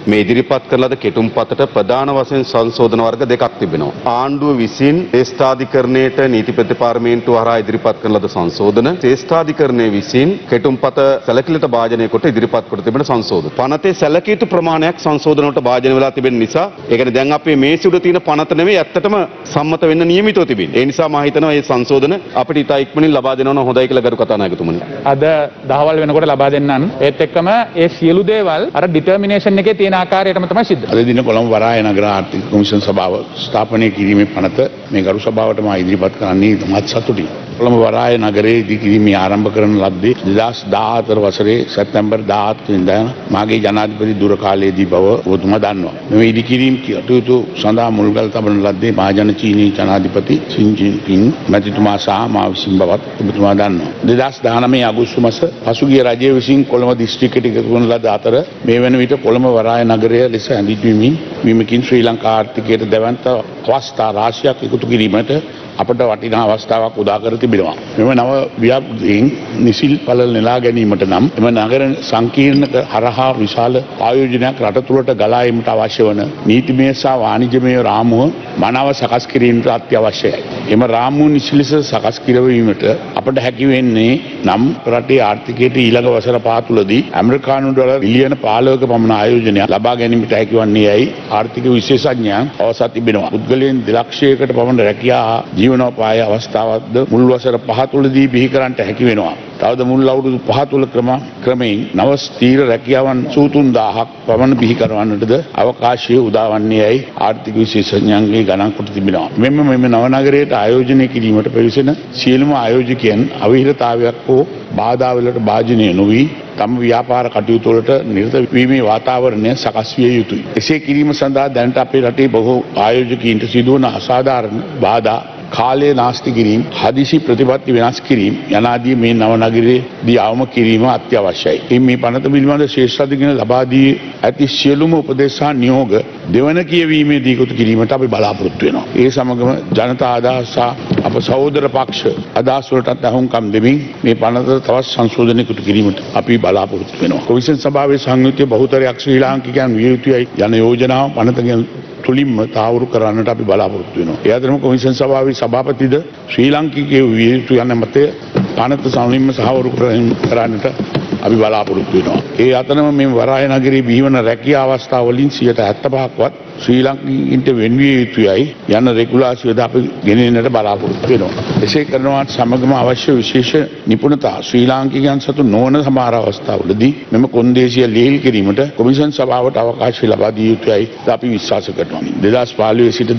මේ ඉදිරිපත් කරන ලද කෙටුම්පතට ප්‍රධාන වශයෙන් සංශෝධන වර්ග දෙකක් තිබෙනවා. ආණ්ඩුව විසින් ශ්‍රේෂ්ඨාධිකරණයට නීති ප්‍රතිපාර්ලිමේන්තුව හරහා ඉදිරිපත් කරන ලද සංශෝධන, ශ්‍රේෂ්ඨාධිකරණය විසින් කෙටුම්පත සැලකිලිට භාජනය කොට ඉදිරිපත් කොට තිබෙන සංශෝධන. පනතේ සැලකිය යුතු ප්‍රමාණයක් සංශෝධන වලට භාජනය වෙලා තිබෙන නිසා, ඒ කියන්නේ දැන් අපේ මේසෙ උඩ තියෙන පනත නෙමෙයි ඇත්තටම සම්මත වෙන්න නියමිතව තිබෙන්නේ. ඒ නිසා මම හිතනවා මේ සංශෝධන අපිට ඉතා ඉක්මනින් ලබා දෙනවා නම් හොඳයි කියලා ගරු කතානායකතුමනි. අද දහවල් වෙනකොට ලබා දෙන්නම්. ඒත් එක්කම ඒ සියලු දේවල් අර ඩිටර්මිනේෂන් එකේ තියෙන ආකාරයටම තමයි සිද්ධ වෙන්නේ. අද දින කොළඹ වරාය නගර ආර්ථික කොමිෂන් සභාව ස්ථාපනය කිරීමේ පනත මේ ගරු සභාවට මා ඉදිරිපත් කරන්නේ මත් සතුටින්. කොළඹ වරාය නගරයේ ඉදිකිරීම ආරම්භ කරන ලද්දේ 2014 වසරේ සැප්තැම්බර් 17 වෙනිදා මාගේ ජනාධිපති දුර කාලයේදී බව ඔබතුමා දන්නවා. මේ ඉදිකිරීම කටයුතු සඳහා මුල්ගල් තබන ලද්දේ මහජන චීනී ජනාධිපති ෂි ජින්පින් මැතිතුමා සහ මා විසින් බවත් ඔබතුමා දන්නවා. 2019 අගෝස්තු මාස පසුගිය රජය විසින් කොළඹ දිස්ත්‍රික්කයට එකතු වන ලද අතර මේ වන විට කොළඹ වරාය නගරය ලෙස හැඳින්වීමකින් ශ්‍රී ලංකා ආර්ථිකයට දැවැන්ත අවස්ථා රාශියක් එකතු කිරීමට අපට වටිනා අවස්ථාවක් උදා කර තිබෙනවා. මෙම නව ව්‍යාපෘතීන් නිසිල් පළ නෙලා ගැනීමට නම් එම නගර සංකීර්ණ හරහා විශාල ආයෝජනයක් රට තුළට ගලා ඒමට අවශ්‍ය වන නීතිමය සහ වාණිජමය රාමුව මනාව සකස් කිරීමට අත්‍යවශ්‍යයි. එම රාමුව නිසි ලෙස සකස් කිරීමට අපට හැකි වෙන්නේ නම් රටේ ආර්ථිකයට ඊළඟ වසර පහ තුළදී ඇමරිකානු ඩොලර් බිලියන 15ක පමණ ආයෝජනයක් ලබා ගැනීමට හැකි වන්නේ යයි ආර්ථික විශේෂඥයන් අවසන් තිබෙනවා. පුද්ගලයන් 2 ලක්ෂයකට පමණ රැකියා ජීවනෝපාය අවස්ථාවක්ද මුල් වසර 5 තුළදී බිහි කරන්නට හැකි වෙනවා. තවද මුල් අවුරුදු 5 තුළ ක්‍රමයෙන් නව ස්ථීර රැකියාවන් 3,000ක් පමණ බිහි කරවන්නටද අවකාශය උදා වන්නේ යයි ආර්ථික විශේෂඥයන්ගේ ගණන් කොට තිබෙනවා. මෙම නව නගරයට ආයෝජනය කිරීමට පැවිසෙන සියලුම ආයෝජකයන් අවහිරතාවයක් හෝ බාධාවලට භාජනය නොවී තම ව්‍යාපාර කටයුතු වලට නිරත වීමේ වාතාවරණය සකස් විය යුතුයි. එසේ කිරීම සඳහා දැනට අපේ රටේ බොහෝ ආයෝජකයින්ට සිදුවන අසාධාරණ බාධා කාලය නාස්ති කිරීම, හදිසි ප්‍රතිපත්ති වෙනස් කිරීම යනාදී මේ නව නගරයේදී අවම කිරීම අත්‍යවශ්‍යයි. මේ පනත පිළිබඳ ශ්‍රේෂ්ඨාධිකරණ ලබා දී ඇති සියලුම උපදේශ සහ නියෝග දෙවන කියවීමේදී එකතු කිරීමට අපි බලාපොරොත්තු වෙනවා. ඒ සමගම ජනතා අදහස් සහ අප සහෝදර පක්ෂ අදහස් වලටත් අහුම්කම් දෙමින් මේ පනත තවත් සංශෝධන එකතු කිරීමට අපි බලාපොරොත්තු වෙනවා. කොමිෂන් සභාවේ සංයුක්ත බහුතරයක් ශ්‍රී ලාංකිකයන් විය යුතුයි යන යෝජනාව පනතගෙන තුලින්ම තාවුරු කරන්නට අපි බලාපොරොත්තු වෙනවා. ඒ අතරම කොමිෂන් සභාවේ සභාපතිද ශ්‍රී ලාංකිකයෝ විය යුතු යන මතය පනත සමලින්ම සහවුරු කරන්නට අපි බලාපොරොත්තු වෙනවා. ඒ අතරම මේ වරාය නගරයේ බිහිවන රැකියා අවස්ථා වලින් 75%ක්වත් ශ්‍රී ලාංකිකයින්ට වෙන්විය යුතුයයි යන රෙගුලාසියද අපි ගෙනෙන්නට බලාපොරොත්තු වෙනවා. එසේ කරනවත් සමගම අවශ්‍ය විශේෂ නිපුණතා ශ්‍රී ලාංකිකයන් සතු නොවන සමහර අවස්ථාවලදී මෙම කොන්දේසිය ලිහිල් කිරීමට කොමිෂන් සභාවට අවකාශය ලබා දිය යුතුයයි අපි විශ්වාස කරනවා. 2015 සිට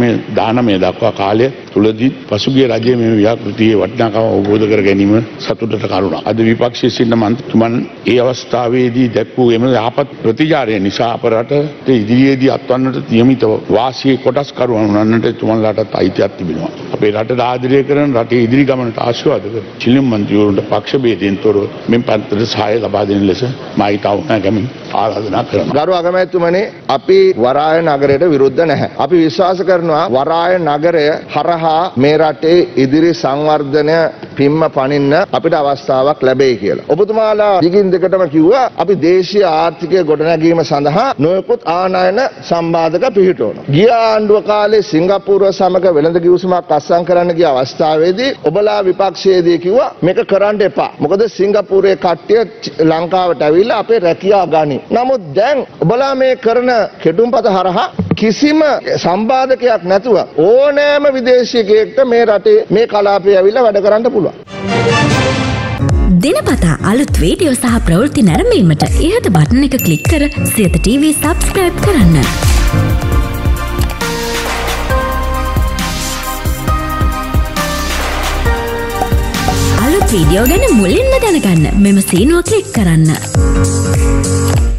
2019 දක්වා කාලය තුලදී පසුගිය රජයේ මේ ව්‍යාපෘතියේ වටිනාකම අවබෝධ කර ගැනීම සතුටට කරුණා. අද විපක්ෂයේ සිටින මන්ත්‍රීතුමන් ඒ අවස්ථාවේදී දැක්වූ එම යහපත් ප්‍රතිචාරය නිසා අප රටට ඉදිරියේදී අත්වන්නට නියමිතව වාසියේ කොටස් කරුවන් වන්නට තුමන්ලාටත් අයිතියක් තිබෙනවා. අපේ රටට ආදරය කරන රටේ ඉදිරි ගමනට ආශිර්වාද කර සියලුම මන්ත්‍රීවරුන්ට පක්ෂ භේදයෙන් තොරව මෙම පන්තට සහාය ලබා දෙන ලෙස මා ඉතාම කැමැති ආරාධනා කරනවා. ගරු අගමැතිතුමනි, අපි වරාය නගරයට විරුද්ධ නැහැ. අපි විශ්වාස කරනවා වරාය නගරය හරහා මේ රටේ ඉදිරි සංවර්ධනය පිම්ම පනින්න අපිට අවස්ථාවක් ලැබෙයි කියලා. ඔබතුමාලා දිගින් දෙකටම කිව්වා අපි දේශීය ආර්ථිකය ගොඩනැගීම සඳහා නොයෙකුත් ආනයන සම්බාධක පිහිටවනවා. ගිය ආණ්ඩුව කාලේ සිංගප්පූරුව සමග වෙළඳ කිවිසුමක් අත්සන් කරන්න ගිය අවස්ථාවේදී ඔබලා විපක්ෂයේදී කිව්වා මේක කරන්න එපා. මොකද සිංගප්පූරුවේ කට්ටිය ලංකාවට ඇවිල්ලා අපේ රැකියාව ගනි. නමුත් දැන් ඔබලා මේ කරන කෙටුම්පත හරහා කිසිම සම්බාධකයක් නැතුව ඕනෑම විදේශිකයෙක්ට මේ රටේ මේ කලාපයේ ඇවිල්ලා වැඩ කරන්න පුළුවන්. දිනපතා අලුත් වීඩියෝ සහ ප්‍රවෘත්ති නැරඹීමට ඉහත බටන් එක ක්ලික් කර සියත TV සබ්ස්ක්‍රයිබ් කරන්න. අලුත් වීඩියෝ ගැන මුලින්ම දැනගන්න මෙම සීනුව ක්ලික් කරන්න.